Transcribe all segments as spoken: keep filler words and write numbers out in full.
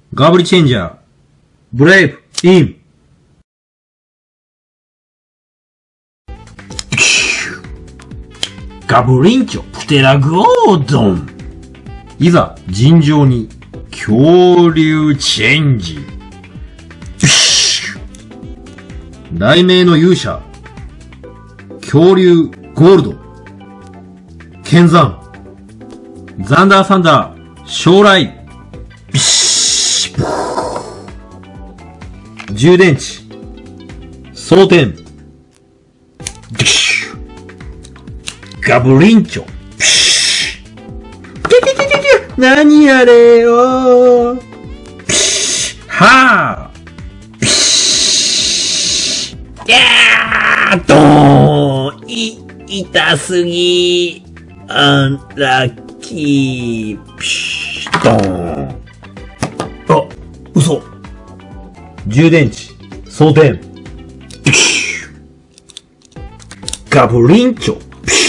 ガブリチェンジャー。ブレイブ、イン。ガブリンチョ、プテラゴードン。いざ、尋常に、恐竜チェンジ。雷鳴の勇者。恐竜ゴールド。剣山。ザンダーサンダー、将来。充電池。装填。ガブリンチョ。何あれよ。はぁ。いやードーン。い、痛すぎ。アンラッキー。ピシッドーン。あ、嘘。充電池。装填。ガブリンチョ。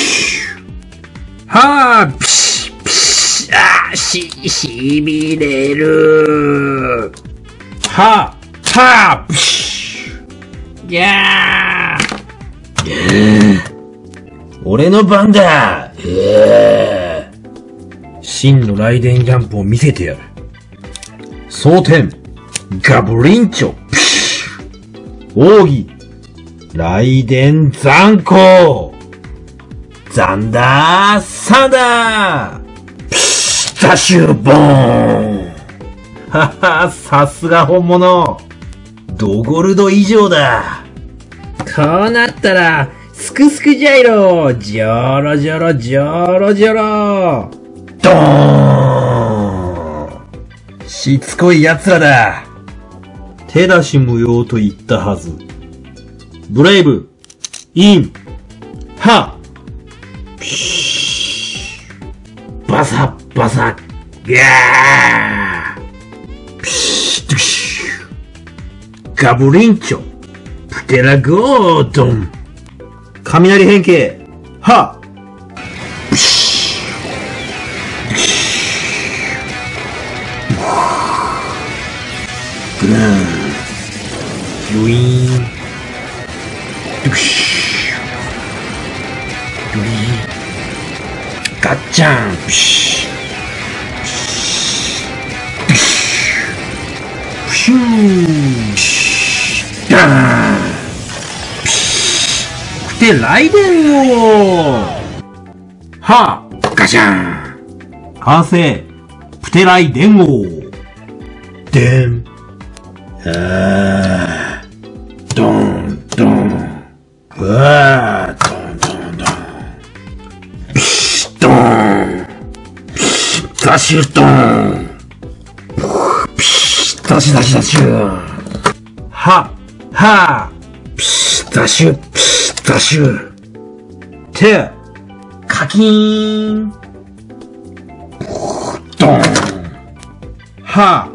はぁ、ピシッ、ピシッ、あー、し、しびれる。はぁ、はぁ、ピシッ。いやー。えー、俺の番だ。えー、真の雷電ジャンプを見せてやる。装填。ガブリンチョ。ピシッ。奥義。雷電残光。ザンダーサンダー。ピシッ、ダッシュボーン。はは、さすが本物。ドゴルド以上だ。 こうなったら、スクスクジャイロ、ジョロジョロジョロジョロ。 ドーン。しつこい奴らだ。手出し無用と言ったはず。ブレイブ、イン、ハッ。ピシッ。バサッバサッ。ギャー。ピシッ、ドゥシュ。ガブリンチョ。プテラゴードン。雷変形。はっ。ピシッ。ドゥシュ。グラン。ヒュイーン。ドゥシュ。ガッチャン。ピシッ。ピシュー。ピシュー。ダーン。ピシッ。プテ雷電王。はぁ。ガシャン。完成。プテ雷電王。でん。あー。ドン、ドン。うわー。ダッシュドーン。ピシッ、ダッシュダッシュダッシュ。は、は、ピシッ、ダッシュ、ピシッ、ダッシュ。手、カキーン。ドーン。は、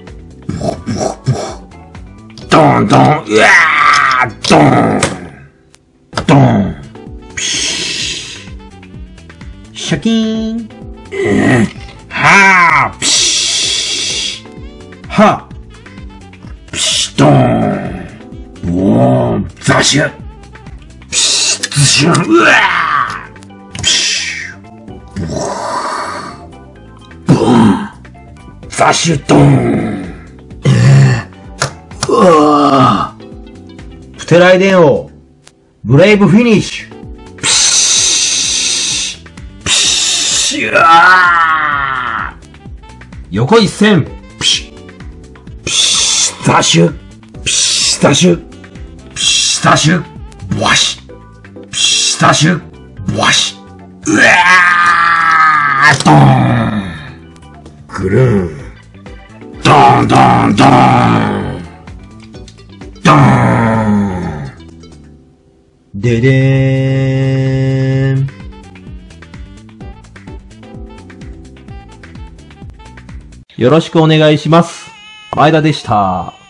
ドーンドーン。うわー、ドーン。ドーン。ピシッ。シャキーン。えーはぁ、ピシッ。はぁ、ピシッドーン。おー、ザシュ。ピシッ、ズシュン。うわー。ピシュ。ボーン。ザシュドーン。えー、うわー。プテライデン王。ブレイブフィニッシュ。ピシッ。ピシュ。あー。横一線。ピシッ。ピシッ。ダッシュ。ピシッ。ダッシュ。ピシッ。ダッシュ。ボワシ。ピシッ。ダッシュ。ボワシ。うわー。ドーン。グルーン。ドーンドーンドーン。ドーン。ででーん。よろしくお願いします。前田でした。